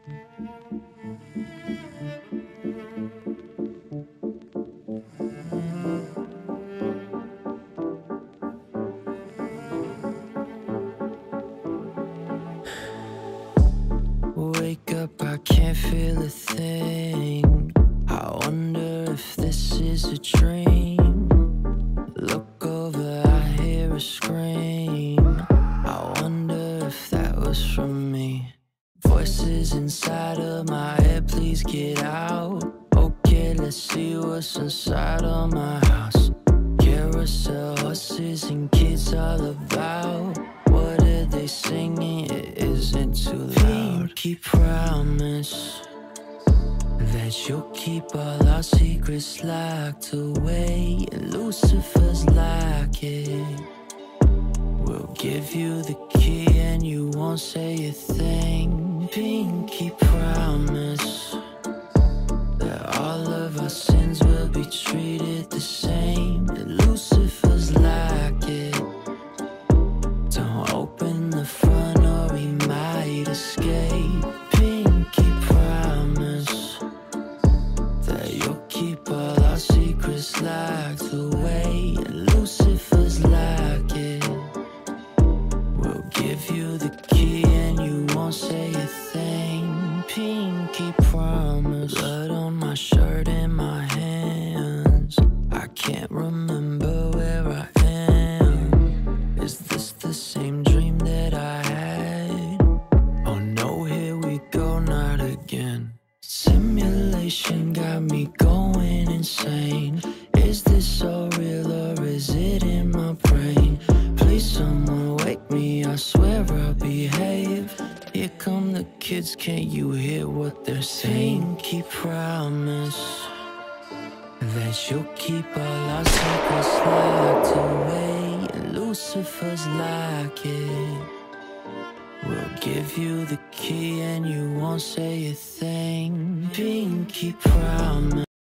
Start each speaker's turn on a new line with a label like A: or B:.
A: Wake up, I can't feel a thing. I wonder if this is a dream. Look over, I hear a scream. I wonder if that was from me. Voices inside of my head, please get out. Okay, let's see what's inside of my house. Carousel, horses and kids all about. What are they singing? It isn't too loud. Pinky promise that you'll keep all our secrets locked away. And Lucifer's like it. We'll give you the key and you won't say a thing. Pinky promise that all of our sins will be treated the same. And Lucifer's like it. Don't open the front or we might escape. Pinky promise that you'll keep all our secrets locked away. And Lucifer's like it. We'll give you the key and you won't say a thing. Pinky promise. Blood on my shirt and my hands. I can't remember where I am. Is this the same dream that I had? Oh no, here we go, not again. Simulation got me going insane. Is this so real or is it in my brain? Please someone wake me, I swear I'll behave. Here come the kids, can't you hear what they're saying? Pinky promise that you'll keep all our secrets locked away. And Lucifer's like it. We'll give you the key and you won't say a thing. Pinky promise.